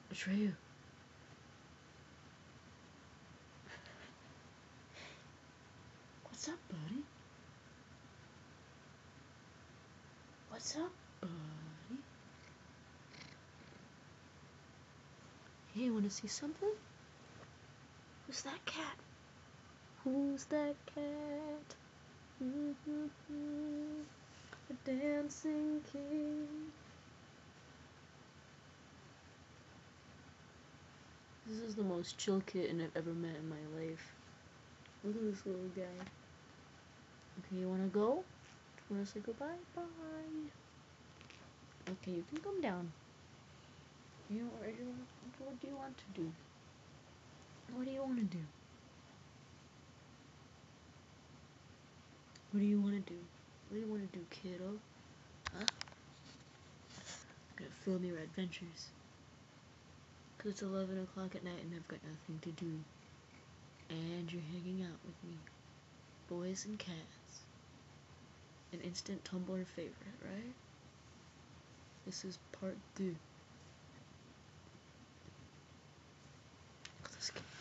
Atreyu. What's up, buddy? What's up, buddy? Hey, wanna see something? Who's that cat? Who's that cat? A dancing king. This is the most chill kitten I've ever met in my life. Look at this little guy. Okay, you wanna go? You wanna say goodbye? Bye. Okay, you can come down. What do you want to do? What do you want to do? What do you want to do? What do you want to do, kiddo? Huh? Gonna film your adventures. Cause it's 11 o'clock at night and I've got nothing to do. And you're hanging out with me. Boys and cats. An instant Tumblr favorite, right? This is part 2. Look at this kid.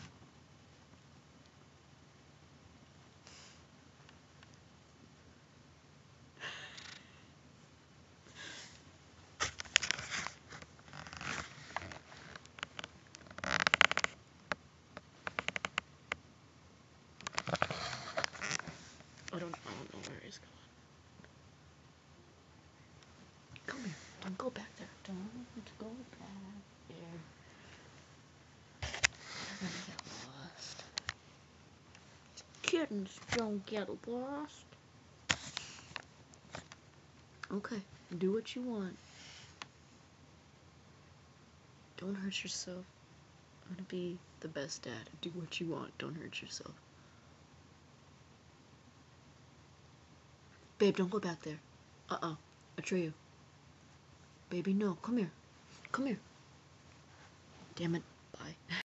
I don't know where he's going. Come here. Don't go back there. Don't go back there. You're gonna get lost. Kittens don't get lost. Okay, do what you want. Don't hurt yourself. I'm gonna be the best dad. Do what you want. Don't hurt yourself. Babe, don't go back there. Atreyu. Baby, no. Come here. Come here. Damn it. Bye.